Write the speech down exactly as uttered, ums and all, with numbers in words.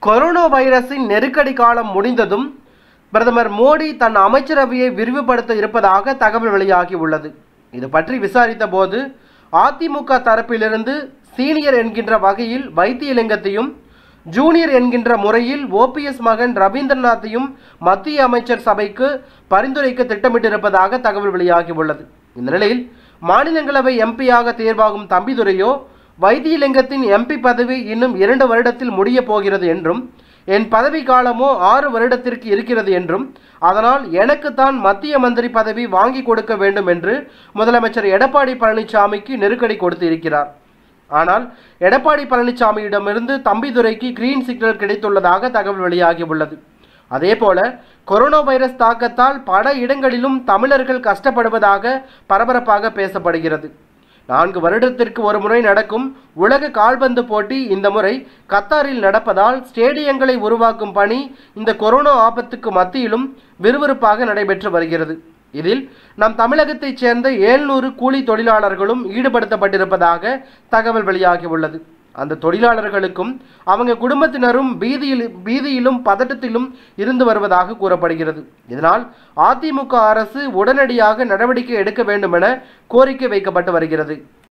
Corona வைரஸின் நெருக்கடி காலம் முடிந்ததும் பிரதமர் மோடி தன் அமைச்சரவையை விரிவுபடுத்த இருப்பதாக தகவல் வெளியாகி உள்ளது. இது பற்றி விசாரித்த போது அதிமுக தரப்பிலிருந்து சீனியர் என்கின்ற வகையில் வைத்தியலிங்கத்தையும், ஜூனியர் என்கின்ற முறையில் ஓபிஎஸ் மகன் ரவீந்திரநாத்தையும் மத்திய அமைச்சர் சபைக்கு பரிந்துரைக்க திட்டமிட்டிருப்பதாக தகவல் வெளியாகி உள்ளது. இந்த நிலையில் மாநிலங்களவை எம்பியாக தேர்வாகும் தம்பிதுரையோ வைத்தியலிங்கத்தின் எம்பி பதவி இன்னும் இரண்டு வருடத்தில் முடிய போகிறது என்றும், என் பதவி காலமோ ஆறு வருடத்திற்கு இருக்கிறது என்றும், அதனால் எனக்குத்தான் மத்திய மந்திரி பதவி வாங்கி கொடுக்க வேண்டும் என்று முதலமைச்சர் எடப்பாடி பழனிசாமிக்கு நெருக்கடி கொடுத்து இருக்கிறார். ஆனால் எடப்பாடி பழனிசாமியிடமிருந்து தம்பிதுரைக்கு கிரீன் சிக்னல் கிடைத்துள்ளதாக தகவல் வெளியாகி உள்ளது. அதேபோல கொரோனா வைரஸ் தாக்கத்தால் பல இடங்களிலும் தமிழர்கள் கஷ்டப்படுவதாக பரபரப்பாக பேசப்படுகிறது. நான்கு வருடத்திற்கு ஒரு முறை நடக்கும் உலக கால்பந்து போட்டி இந்த முறை கத்தாரில் நடப்பதால் ஸ்டேடியங்களை உருவாக்கும் பணி இந்த கொரோனா ஆபத்துக்கு மத்தியிலும் விறுவிறுப்பாக நடைபெற்று வருகிறது. இதில் நம் தமிழகத்தைச் சேர்ந்த ஏழ்நூறு கூலி தொழிலாளர்களும் ஈடுபடுத்தப்பட்டிருப்பதாக தகவல் வெளியாகி உள்ளது. அந்த தொழிலாளர்களுக்கும் அவங்க குடும்பத்தினரும் பீதியில் பீதியிலும் பதட்டத்திலும் இருந்து வருவதாக கூறப்படுகிறது. இதனால் அதிமுக அரசு உடனடியாக நடவடிக்கை எடுக்க வேண்டும் என கோரிக்கை வைக்கப்பட்டு வருகிறது.